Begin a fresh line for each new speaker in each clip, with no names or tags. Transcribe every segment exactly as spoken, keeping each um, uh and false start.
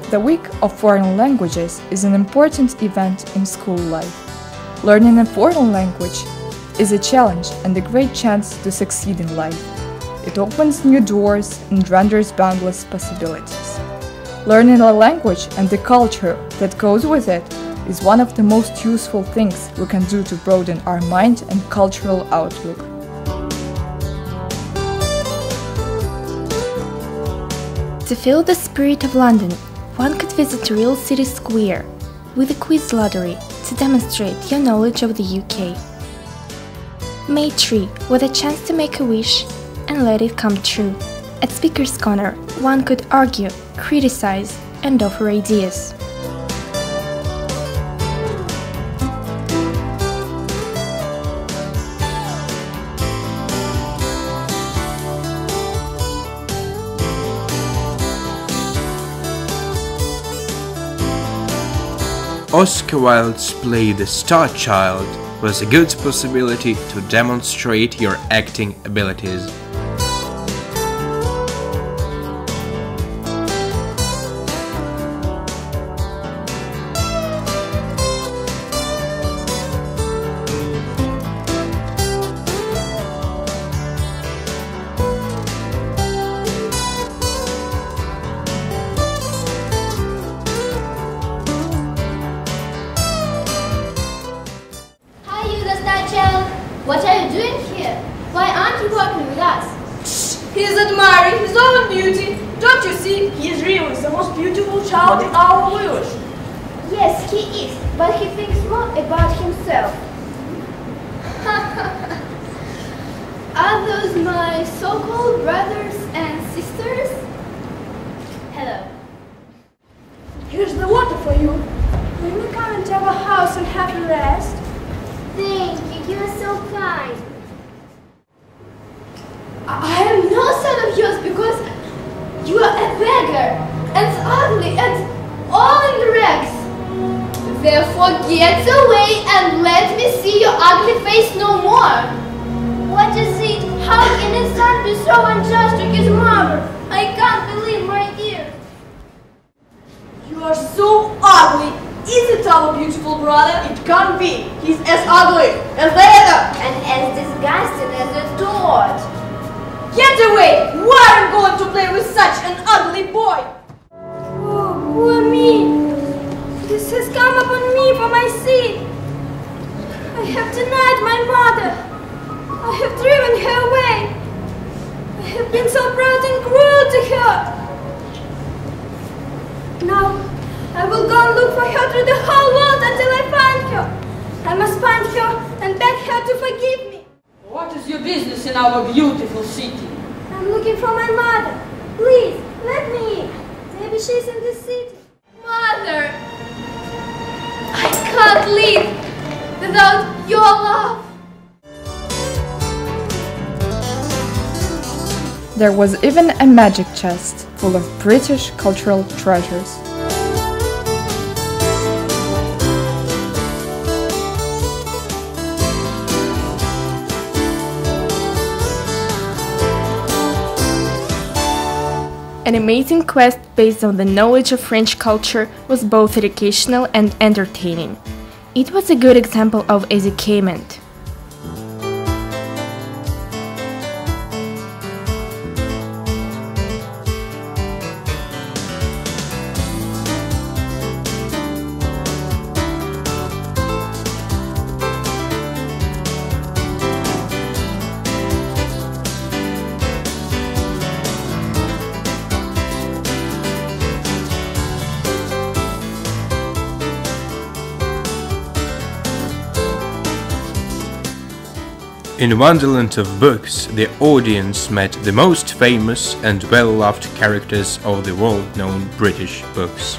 The Week of Foreign Languages is an important event in school life. Learning a foreign language is a challenge and a great chance to succeed in life. It opens new doors and renders boundless possibilities. Learning a language and the culture that goes with it is one of the most useful things we can do to broaden our mind and cultural outlook.
To feel the spirit of London, one could visit Real City Square with a quiz lottery to demonstrate your knowledge of the U K. May tree with a chance to make a wish and let it come true. At Speaker's Corner, one could argue, criticize, and offer ideas.
Oscar Wilde's play The Star Child was a good possibility to demonstrate your acting abilities.
What are you doing here? Why aren't you working with us?
He is admiring his own beauty. Don't you see? He is really the most beautiful child in our village.
Yes, he is, but he thinks more about himself. Are those my so-called brothers and sisters? Hello.
Here's the water for you. Will you come into our house and have a rest?
Thank you, you are so kind. I am no son of yours because you are a beggar and ugly and all in rags. Therefore get away and let me see your ugly face no more. What is it? How can a son be so unjust to his mother? I can't believe my ears.
You are so ugly. Is it our beautiful brother? It can't be. He's as ugly as the other.
And as disgusting as a toad.
Get away! Why are you going to play with such an ugly boy? Oh, poor me. This has come upon me for my sin. I have denied my mother. I have driven her away. I have been so proud and cruel to her. Now, I will go and look for her through the whole world until I find her. I must find her and beg her to forgive me.
What is your business in our beautiful city?
I'm looking for my mother. Please, let me in. Maybe she's in the city.
Mother, I can't live without your love.
There was even a magic chest full of British cultural treasures.
An amazing quest based on the knowledge of French culture was both educational and entertaining. It was a good example of edutainment.
In Wonderland of Books, the audience met the most famous and well-loved characters of the world-known British books.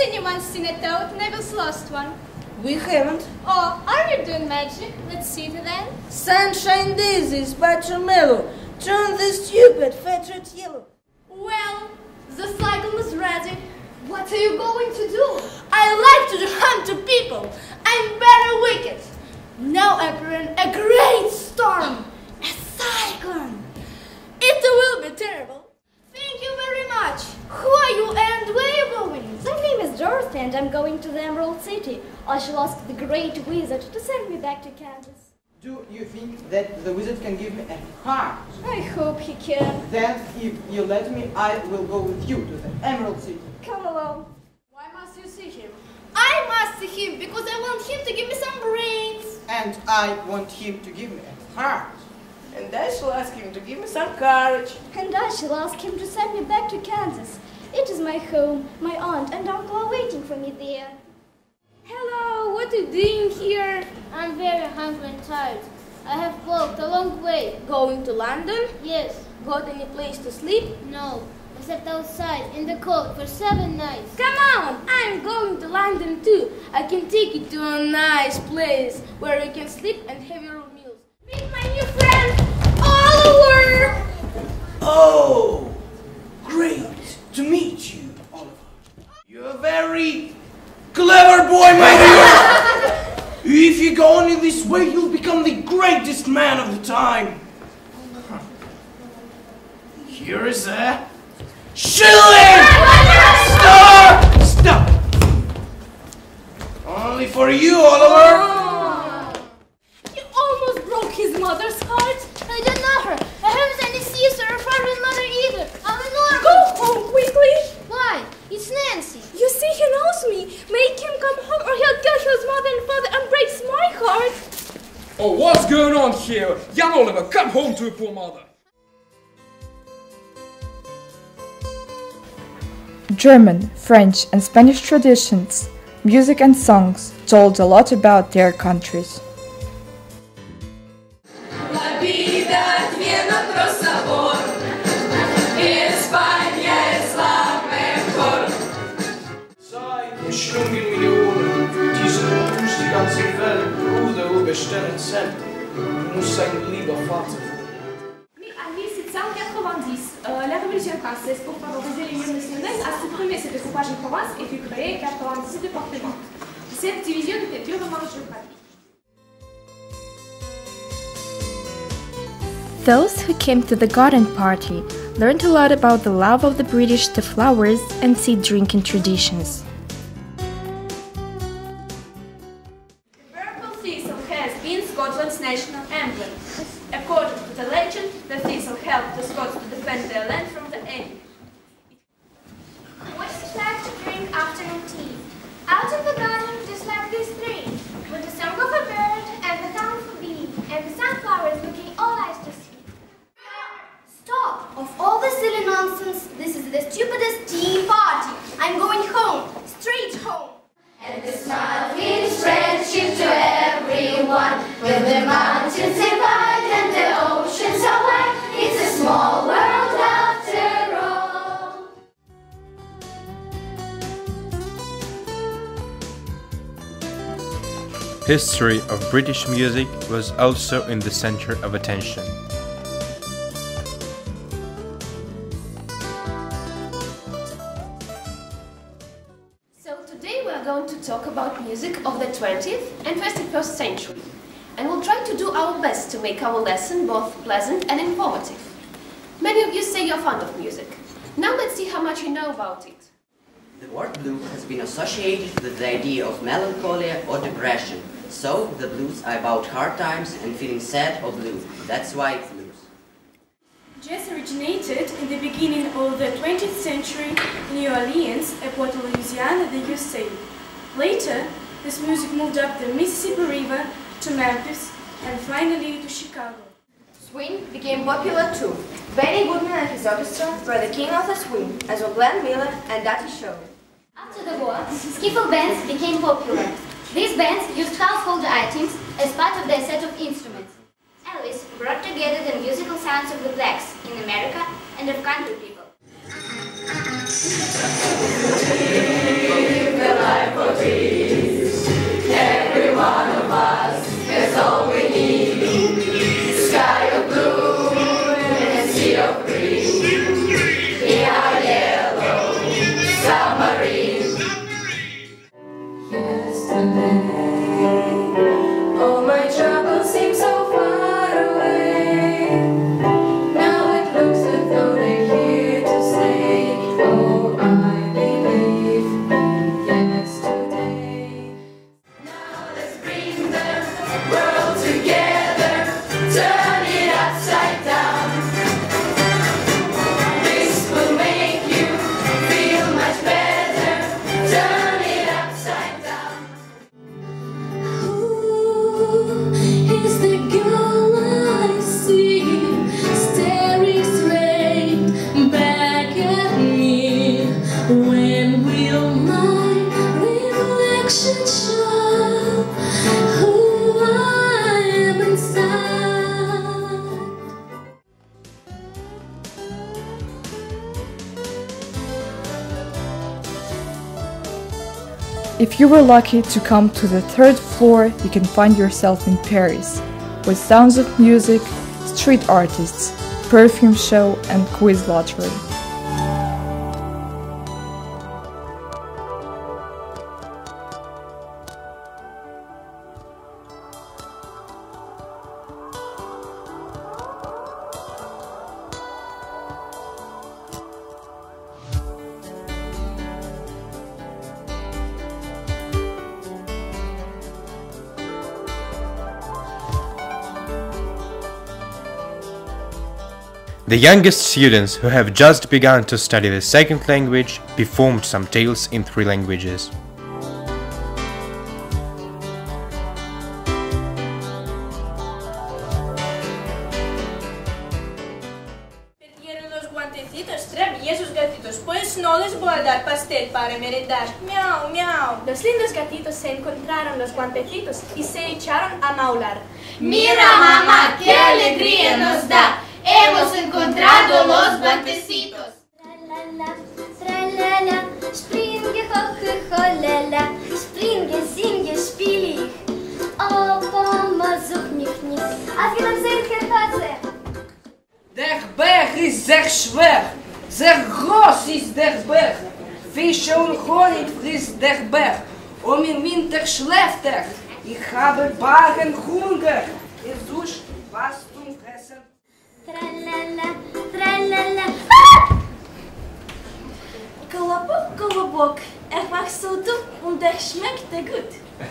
anyone seen a toad? Neville's lost one.
We haven't.
Oh, are you doing magic? Let's see it then.
Sunshine daisies by Tremelo. Turn this stupid fat rat yellow.
Well, the cycle is ready. What are you going to do? I like to hunt to people. I'm very wicked. Now appearing a great storm, a cyclone. It will be terrible. Thank you very much. Who are you and where are you going?
My name is Dorothy and I'm going to the Emerald City. I shall ask the great wizard to send me back to Kansas.
Do you think that the wizard can give me a heart?
I hope he can.
Then, if you let me, I will go with you to the Emerald City.
Come along.
Why must you see him?
I must see him because I want him to give me some brains.
And I want him to give me a heart.
And I shall ask him to give me some courage.
And I shall ask him to send me back to Kansas. It is my home. My aunt and uncle are waiting for me there.
Hello, what are you doing here? I'm very hungry and tired. I have walked a long way.
Going to London?
Yes.
Got any place to sleep?
No. I slept outside in the cold for seven nights.
Come on, I'm going to London too. I can take you to a nice place where you can sleep and have your own meals.
Meet my new friend, Oliver!
Oh, great to meet you, Oliver. You're a very clever boy, my dear. If you go on in this way, you'll become the greatest man of the time. Huh. Here is a shilling! Stop! Stop! Only for you, Oliver.
You almost broke his mother's heart. I don't know her. I haven't any sister or father and mother either. I'm a Norman.
Go home quickly.
Why? It's Nancy.
You see, he knows me. Make him come home or he'll kill his mother and father and breaks my heart.
Oh, what's going on here? Young Oliver, come home to your poor mother.
German, French and Spanish traditions, music and songs told a lot about their countries.
Umschlungen Millionen, diesen Wunsch die ganze Welt, Bruder, überstellen Cent, du musst sein lieber Vater.
Mais Alice, c'est ça en quatre-vingt-dix. Euh, la Révolution française, pour favoriser l'union nationale, a supprimé ce découpage en province et fut créé quatre-vingt-dix départements. Cette division était durement géographique.
Those who came to the garden party learned a lot about the love of the British to flowers and seed drinking traditions.
Scotland's national emblem. According to the legend, the thistle helped the Scots to defend their land from the enemy.
What is it like to drink afternoon tea? Out in the garden, just like these three, with the song of a bird and the sound of a bee, and the sunflowers looking all eyes to see. Stop! Of all the silly nonsense, this is the stupidest tea party. I'm going home, straight home. And the smile means friendship to everyone. With the mountains divide and the oceans are wide, it's a small world after all.
History of British music was also in the center of attention.
Going to talk about music of the twentieth and twenty-first century, and we'll try to do our best to make our lesson both pleasant and informative. Many of you say you're fond of music. Now let's see how much you know about it.
The word blue has been associated with the idea of melancholy or depression, so the blues are about hard times and feeling sad or blue. That's why it's blues.
Jazz originated in the beginning of the twentieth century in New Orleans, a Port Louisiana, the U S A. Later, this music moved up the Mississippi River to Memphis and finally to Chicago.
Swing became popular too. Benny Goodman and his orchestra were the king of the swing, as were Glenn Miller and Dottie Shaw.
After the war, skiffle bands became popular. These bands used household items as part of their set of instruments. Elvis brought together the musical sounds of the blacks in America and of country people.
submarine. Yesterday, all my troubles seem so far away. Now it looks as though they're here to stay. Oh, I believe in yesterday. Now let's bring the world together, turn it upside down. This will make you feel much better, turn it upside down. Is the girl I see staring straight back at me? When will my reflection show who I am inside?
If you were lucky to come to the third floor, you can find yourself in Paris, with sounds of music, street artists, perfume show and quiz lottery.
The youngest students, who have just begun to study the second language, performed some tales in three languages.
Perdieron los guantecitos, traviesos gatitos, pues no les voy a dar pastel para merendar. Miau, miau.
Los lindos gatitos se encontraron los guantecitos y se echaron a maular.
Mira, mamá, qué alegría nos da. Hemos encontrado los guantecitos.
Tra-la-la, tra-la-la, springe, hoche, holala, springe, singe, spiel ich. Oh, Mama, such mich nicht. Auf Wiedersehen, Herr Katze.
Der Berg ist sehr schwer, sehr groß ist der Berg. Fische und Honig frisst der Berg, und im Winter schläft er. Ich habe Bagen Hunger, ich suche was zum Fressen.
Tra-la-la, tra-la-la.
Колобок, колобок, er machst so dumm und er schmeckt dir gut.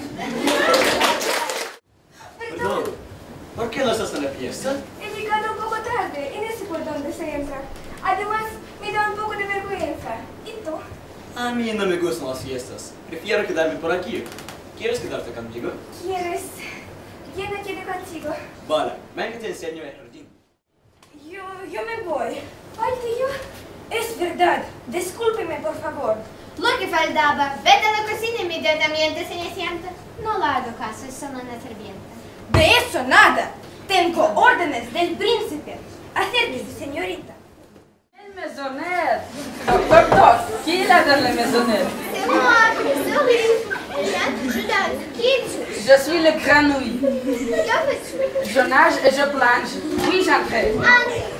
Perdón, ¿por qué no estás en la fiesta?
He llegado un poco tarde y no sé por dónde se entra. Además, me da un poco de vergüenza. ¿Y tú?
A mí no me gustan las fiestas. Prefiero quedarme por aquí. ¿Quieres quedarte contigo?
¿Quieres? ¿Quién no quiere contigo?
Vale, ven que te enseño el jardín.
Yo, yo me voy. Ay, tío, es verdad. Discúlpeme, por favor.
Lo que faltaba, vete a la cocina inmediatamente, Cenicienta. No le hago caso, es solo una sirvienta.
De eso nada. Tengo órdenes del príncipe. Acérquese, señorita.
El maisonnette. Doctor Toc, qui est là dans la maisonnette?
C'est moi, Souris. Jeanne, Judas, qui es-tu?
Je suis le grenouille.
Que fais-tu?
Je nage et je plonge. Oui, j'entraîne.
Entre.